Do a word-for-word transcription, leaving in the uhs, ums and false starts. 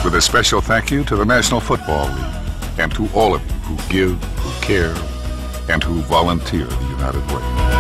With a special thank you to the National Football League and to all of you who give, who care, and who volunteer the United Way.